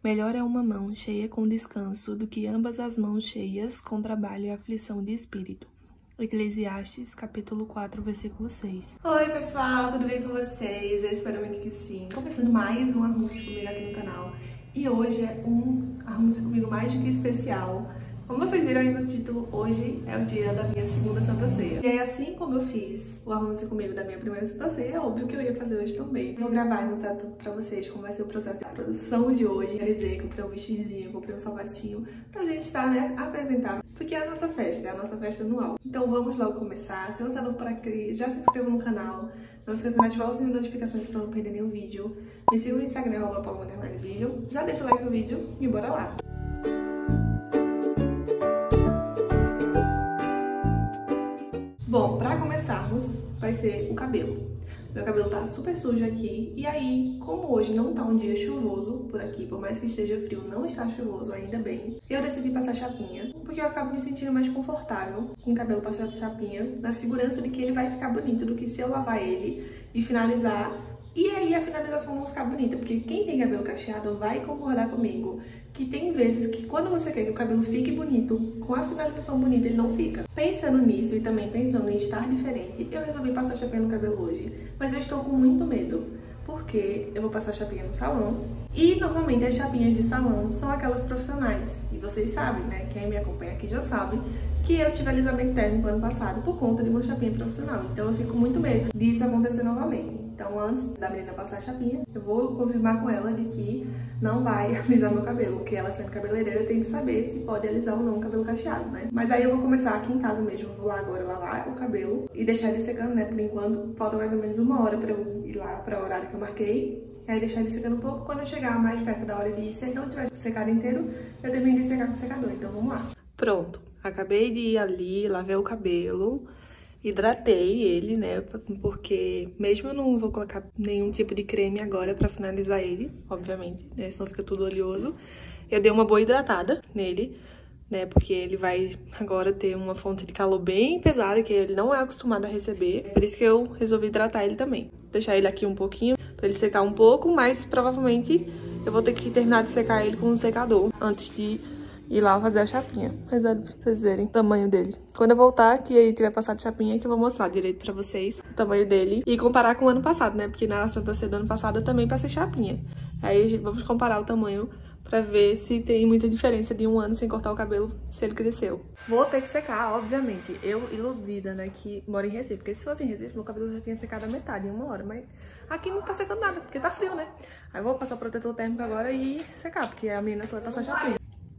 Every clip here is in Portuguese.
Melhor é uma mão cheia com descanso do que ambas as mãos cheias com trabalho e aflição de espírito. Eclesiastes, capítulo 4, versículo 6. Oi pessoal, tudo bem com vocês? Eu espero muito que sim. Começando mais um Arrume-se Comigo aqui no canal. E hoje é um Arrume-se Comigo mais do que especial. Como vocês viram aí no título, hoje é o dia da minha segunda Santa Ceia. E aí, assim como eu fiz o Arrume-se Comigo da minha primeira Santa Ceia, é óbvio que eu ia fazer hoje também. Vou gravar e mostrar tudo pra vocês como vai ser o processo de produção de hoje. Realizei, comprei um vestidinho, comprei um salvatinho pra gente estar, né, apresentável. Porque é a nossa festa anual. Então vamos logo começar. Se você é novo por aqui, já se inscreva no canal. Não esqueça de ativar o sininho de notificações pra não perder nenhum vídeo. Me siga no Instagram, @paloma_vídeo. Já deixa o like no vídeo e bora lá! Bom, pra começarmos, vai ser o cabelo. Meu cabelo tá super sujo aqui, e aí, como hoje não tá um dia chuvoso por aqui, por mais que esteja frio, não está chuvoso, ainda bem, eu decidi passar chapinha, porque eu acabo me sentindo mais confortável com o cabelo passado chapinha, na segurança de que ele vai ficar bonito, do que se eu lavar ele e finalizar, e aí a finalização não ficar bonita, porque quem tem cabelo cacheado vai concordar comigo que tem vezes que quando você quer que o cabelo fique bonito, com a finalização bonita, ele não fica. Pensando nisso e também pensando em estar diferente, eu resolvi passar chapinha no cabelo hoje, mas eu estou com muito medo, porque eu vou passar chapinha no salão, e normalmente as chapinhas de salão são aquelas profissionais, e vocês sabem, né, quem me acompanha aqui já sabe, que eu tive alisamento térmico ano passado por conta de uma chapinha profissional, então eu fico com muito medo disso acontecer novamente. Então antes da menina passar a chapinha, eu vou confirmar com ela de que não vai alisar meu cabelo, porque ela sendo cabeleireira tem que saber se pode alisar ou não o cabelo cacheado, né? Mas aí eu vou começar aqui em casa mesmo, vou lá agora lavar o cabelo e deixar ele secando, né? Por enquanto, falta mais ou menos 1 hora pra eu ir lá para o horário que eu marquei. E aí deixar ele secando um pouco, quando eu chegar mais perto da hora de ir, se ele não tiver secado inteiro, eu termino de secar com o secador, então vamos lá. Pronto, acabei de ir ali, lavei o cabelo, hidratei ele, né, porque mesmo eu não vou colocar nenhum tipo de creme agora pra finalizar ele, obviamente, né, senão fica tudo oleoso. Eu dei uma boa hidratada nele, né, porque ele vai agora ter uma fonte de calor bem pesada, que ele não é acostumado a receber, por isso que eu resolvi hidratar ele também. Deixar ele aqui um pouquinho, pra ele secar um pouco, mas provavelmente eu vou ter que terminar de secar ele com um secador antes de ir lá fazer a chapinha. Mas é pra vocês verem o tamanho dele. Quando eu voltar, que aí tiver passado de chapinha, que eu vou mostrar direito pra vocês o tamanho dele. E comparar com o ano passado, né? Porque na Santa Ceia do ano passado eu também passei chapinha. Aí vamos comparar o tamanho pra ver se tem muita diferença de um ano sem cortar o cabelo, se ele cresceu. Vou ter que secar, obviamente. Eu, iludida, né, que moro em Recife. Porque se fosse em Recife, meu cabelo já tinha secado a metade em 1 hora. Mas aqui não tá secando nada, porque tá frio, né? Aí eu vou passar o protetor térmico agora e secar, porque a menina só vai passar chapinha.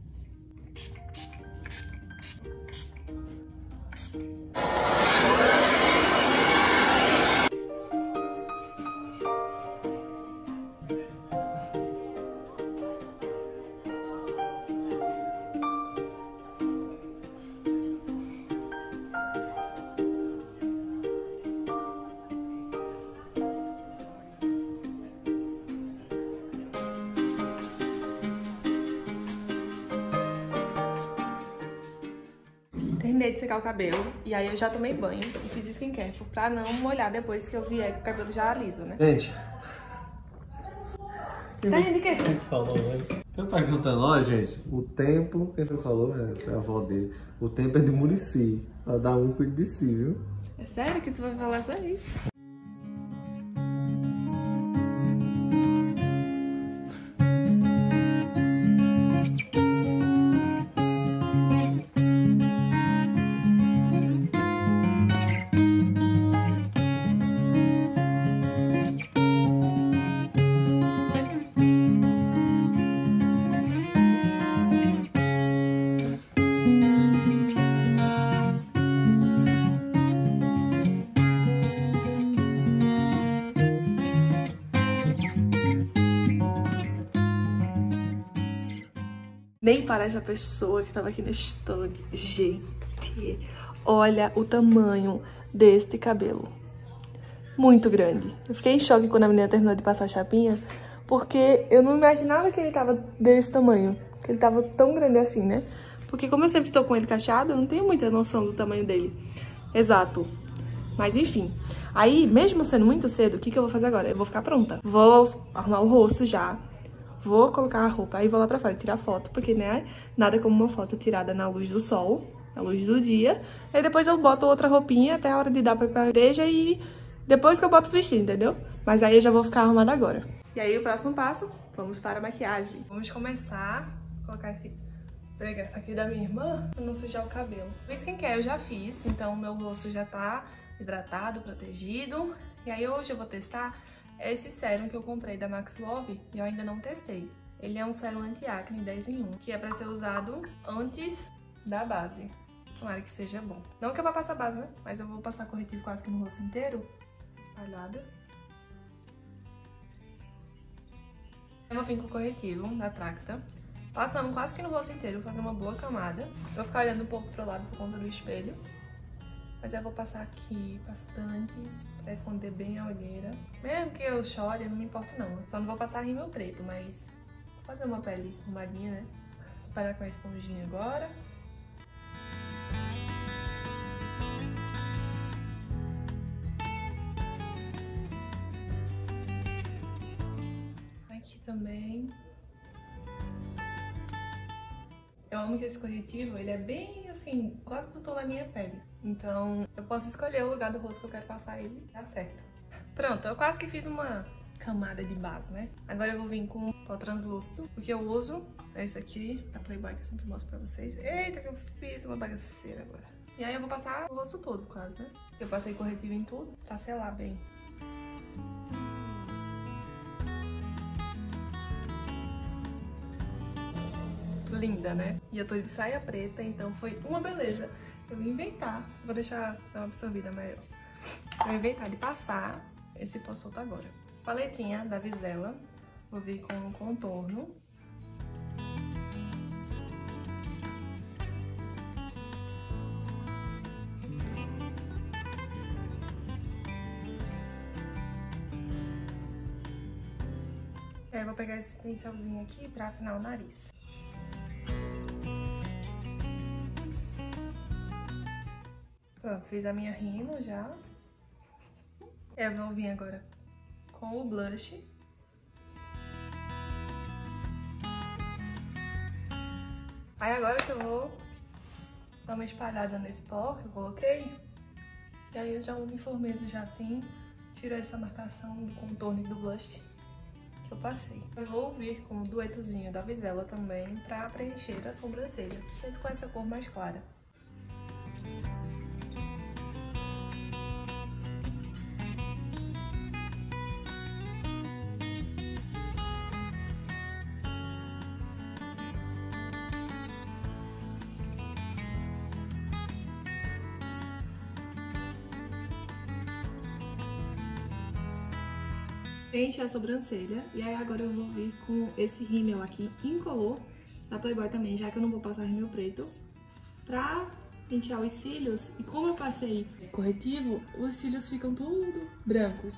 Terminei de secar o cabelo e aí eu já tomei banho e fiz skincare pra não molhar depois que eu vier com o cabelo já liso, né? Gente, tá rindo de quê? Quem falou, velho? Eu perguntando, ó, gente, o tempo, quem foi que falou? Foi a avó dele. O tempo é de Murici. Cada um cuida de si, viu? É sério que tu vai falar isso aí? Nem parece a pessoa que tava aqui no estande. Gente, olha o tamanho deste cabelo. Muito grande. Eu fiquei em choque quando a menina terminou de passar a chapinha, porque eu não imaginava que ele tava desse tamanho. Que ele tava tão grande assim, né? Porque como eu sempre tô com ele cacheado, eu não tenho muita noção do tamanho dele exato. Mas enfim. Aí, mesmo sendo muito cedo, o que eu vou fazer agora? Eu vou ficar pronta. Vou arrumar o rosto já. vou colocar a roupa, aí vou lá pra fora tirar foto, porque, né, nada como uma foto tirada na luz do sol, na luz do dia. Aí depois eu boto outra roupinha até a hora de dar pra ir pra igreja e depois que eu boto o vestido, entendeu? Mas aí eu já vou ficar arrumada agora. E aí o próximo passo, vamos para a maquiagem. Vamos começar a colocar esse pregaço aqui da minha irmã pra não sujar o cabelo. O skincare eu já fiz, então o meu rosto já tá hidratado, protegido. E aí hoje eu vou testar esse sérum que eu comprei da Max Love e eu ainda não testei. Ele é um sérum anti-acne 10 em 1, que é pra ser usado antes da base. Tomara que seja bom. Não que eu vá passar base, né? Mas eu vou passar corretivo quase que no rosto inteiro, espalhada. Eu vou vir com o corretivo da Tracta, passando quase que no rosto inteiro, fazer uma boa camada. Eu vou ficar olhando um pouco pro lado por conta do espelho. Mas eu vou passar aqui bastante, pra esconder bem a olheira. Mesmo que eu chore, eu não me importo não. Só não vou passar rímel preto, mas vou fazer uma pele arrumadinha, né? Espalhar com a esponjinha agora. Aqui também. Eu amo que esse corretivo, ele é bem assim, quase do tom da minha pele. Então, eu posso escolher o lugar do rosto que eu quero passar ele, dá certo. Pronto, eu quase que fiz uma camada de base, né? Agora eu vou vir com o pó translúcido. O que eu uso é esse aqui, da Playboy, que eu sempre mostro pra vocês. Eita, que eu fiz uma bagaceira agora. E aí eu vou passar o rosto todo, quase, né? Eu passei corretivo em tudo, pra selar bem. Linda, né? E eu tô de saia preta, então foi uma beleza. Eu vou inventar, vou deixar dar uma absorvida maior. Eu vou inventar de passar esse pó solto agora. Paletinha da Visela, vou vir com um contorno. Aí eu vou pegar esse pincelzinho aqui pra afinar o nariz. Pronto, fiz a minha rímel já. Eu vou vir agora com o blush. Aí agora que eu vou dar uma espalhada nesse pó que eu coloquei. E aí eu já uniformizo já assim, tiro essa marcação do contorno e do blush que eu passei. Eu vou vir com o duetozinho da Visela também pra preencher a sobrancelha, sempre com essa cor mais clara. Preenche a sobrancelha e aí agora eu vou vir com esse rímel aqui incolor da Playboy também, já que eu não vou passar rímel preto, pra pentear os cílios. E como eu passei corretivo, os cílios ficam tudo brancos.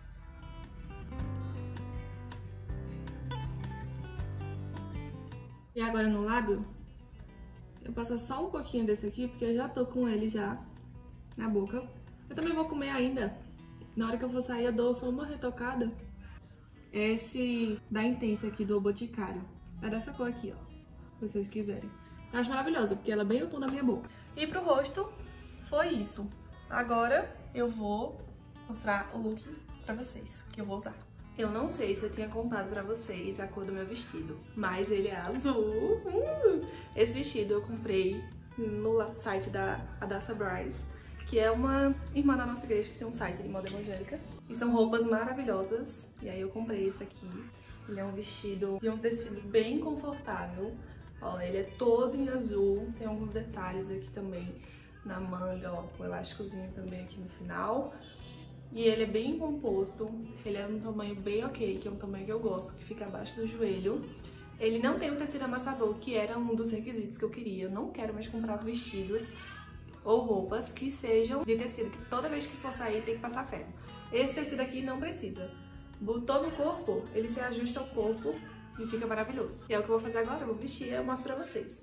E agora no lábio, eu passo só um pouquinho desse aqui, porque eu já tô com ele já na boca. Eu também vou comer ainda. Na hora que eu for sair, eu dou só uma retocada. Esse da Intense aqui do Boticário. É dessa cor aqui, ó. Se vocês quiserem. Eu acho maravilhosa, porque ela é bem o tom da minha boca. E pro rosto, foi isso. Agora eu vou mostrar o look pra vocês, que eu vou usar. Eu não sei se eu tinha contado pra vocês a cor do meu vestido, mas ele é azul. Esse vestido eu comprei no site da Adassa Bryce, que é uma irmã da nossa igreja que tem um site de moda evangélica. E são roupas maravilhosas. E aí eu comprei esse aqui. Ele é um vestido de um tecido bem confortável. Ó, ele é todo em azul. Tem alguns detalhes aqui também na manga, ó, com um elásticozinho também aqui no final. E ele é bem composto. Ele é um tamanho bem ok, que é um tamanho que eu gosto, que fica abaixo do joelho. Ele não tem um tecido amassador, que era um dos requisitos que eu queria. Eu não quero mais comprar vestidos ou roupas que sejam de tecido, que toda vez que for sair tem que passar ferro. Esse tecido aqui não precisa. Botou no corpo, ele se ajusta ao corpo e fica maravilhoso. E é o que eu vou fazer agora, eu vou vestir e eu mostro pra vocês.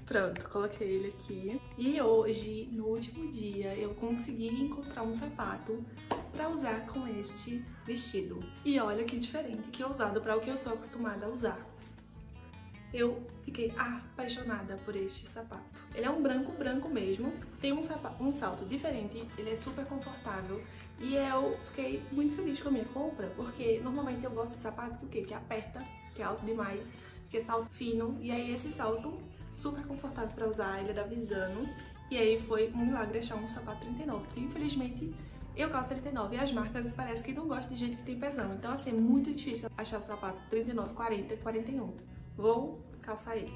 Pronto, coloquei ele aqui. E hoje, no último dia, eu consegui encontrar um sapato pra usar com este vestido. E olha que diferente, que ousado para o que eu sou acostumada a usar. Eu fiquei apaixonada por este sapato. Ele é um branco mesmo, tem um salto diferente, ele é super confortável. E eu fiquei muito feliz com a minha compra, porque normalmente eu gosto de sapato que o quê? Que aperta, que é alto demais, que é salto fino. E aí esse salto super confortável pra usar, ele é da Visano. E aí foi um milagre achar um sapato 39, porque infelizmente eu calço 39 e as marcas parece que não gostam de gente que tem pezão. Então assim, é muito difícil achar sapato 39, 40 e 41. Vou calçar ele.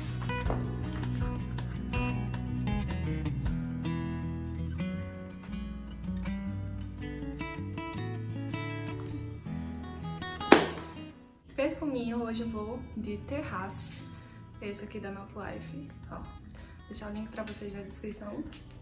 Perfuminho, hoje eu vou de Terrace. Esse aqui da Nove Life. Ó, vou deixar o link pra vocês na descrição.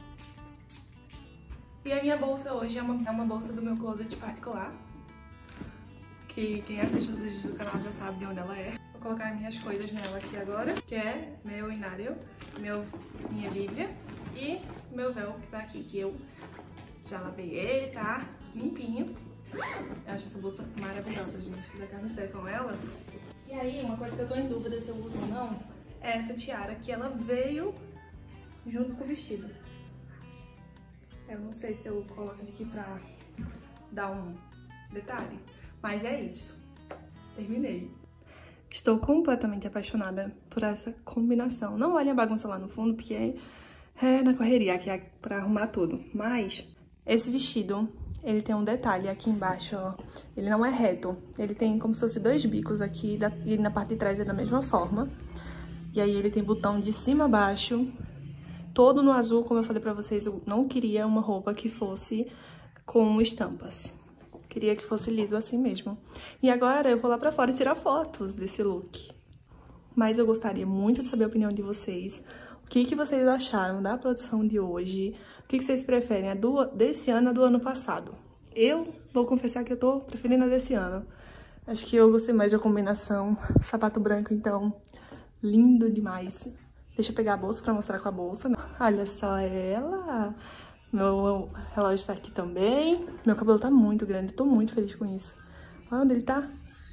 E a minha bolsa hoje é uma bolsa do meu closet particular. Que quem assiste os vídeos do canal já sabe de onde ela é. Vou colocar minhas coisas nela aqui agora, que é meu inário, minha bíblia e meu véu que tá aqui, que eu já lavei ele, tá limpinho. Eu acho essa bolsa maravilhosa, gente. Já quero mostrar com ela. E aí, uma coisa que eu tô em dúvida se eu uso ou não é essa tiara, que ela veio junto com o vestido. Eu não sei se eu coloco aqui pra dar um detalhe, mas é isso. Terminei. Estou completamente apaixonada por essa combinação. Não olhem a bagunça lá no fundo, porque é na correria aqui pra arrumar tudo. Mas esse vestido, ele tem um detalhe aqui embaixo, ó. Ele não é reto. Ele tem como se fosse dois bicos aqui e na parte de trás é da mesma forma. E aí ele tem botão de cima a baixo, todo no azul, como eu falei pra vocês. Eu não queria uma roupa que fosse com estampas. Queria que fosse liso assim mesmo. E agora eu vou lá pra fora tirar fotos desse look. Mas eu gostaria muito de saber a opinião de vocês. O que vocês acharam da produção de hoje? O que vocês preferem, a desse ano ou do ano passado? Eu vou confessar que eu tô preferindo a desse ano. Acho que eu gostei mais da combinação. Sapato branco, então, lindo demais. Deixa eu pegar a bolsa pra mostrar com a bolsa. Olha só ela. Meu relógio tá aqui também. Meu cabelo tá muito grande, tô muito feliz com isso. Olha onde ele tá.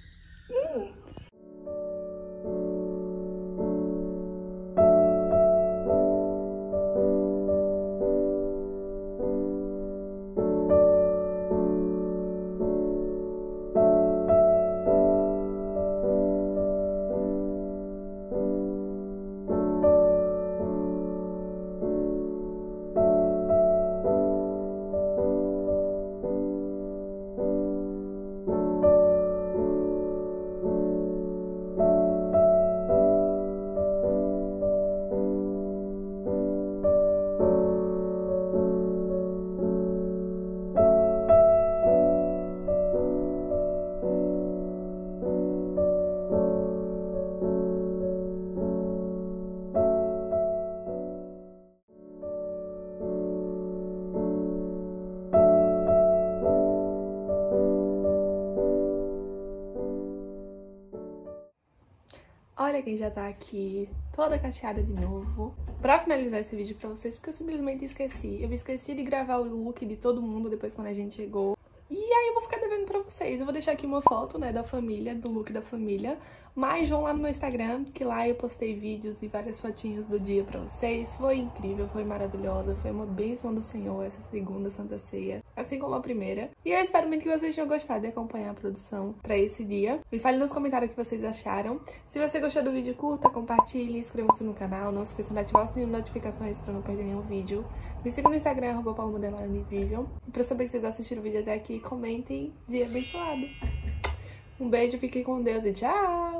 Olha quem já tá aqui, toda cacheada de novo. Pra finalizar esse vídeo pra vocês, porque eu simplesmente esqueci. Eu esqueci de gravar o look de todo mundo depois quando a gente chegou. E aí eu vou ficar devendo pra vocês. Eu vou deixar aqui uma foto, né, da família, do look da família. Mas vão lá no meu Instagram, que lá eu postei vídeos e várias fotinhos do dia pra vocês. Foi incrível, foi maravilhosa, foi uma bênção do Senhor essa segunda Santa Ceia, assim como a primeira. E eu espero muito que vocês tenham gostado de acompanhar a produção pra esse dia. Me fale nos comentários o que vocês acharam. Se você gostou do vídeo, curta, compartilhe, inscreva-se no canal. Não se esqueça de ativar o sininho de notificações pra não perder nenhum vídeo. Me siga no Instagram, @paulo_vivian. E pra saber que vocês assistiram o vídeo até aqui, comentem. Dia abençoado! Um beijo, fiquem com Deus e tchau!